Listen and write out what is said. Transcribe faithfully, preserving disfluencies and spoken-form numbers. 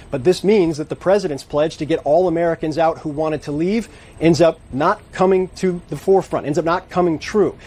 But this means that the president's pledge to get all Americans out who wanted to leave ends up not coming to the forefront, ends up not coming true.